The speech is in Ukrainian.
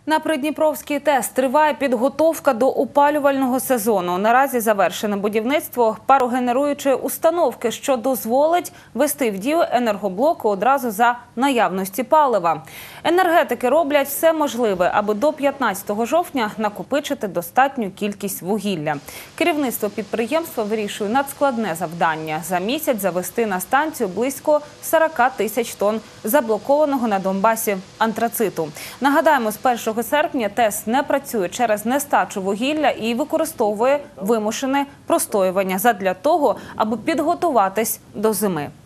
На Придніпровській ТЕС триває підготовка до опалювального сезону. Наразі завершено будівництво парогенеруючої установки, що дозволить вести в дію енергоблоки одразу за наявності палива. Енергетики роблять все можливе, аби до 15 жовтня накопичити достатню кількість вугілля. Керівництво підприємства вирішує надскладне завдання – за місяць завести на станцію близько 40 тисяч тонн заблокованого на Донбасі антрациту. Нагадаємо, з 1 серпня ТЕС не працює через нестачу вугілля і використовує вимушене простоювання задля того, аби підготуватись до зими.